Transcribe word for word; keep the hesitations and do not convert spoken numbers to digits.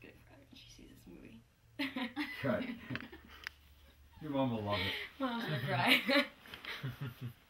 gonna cry when she sees this movie. Good. Your mom will love it. Mom's gonna cry.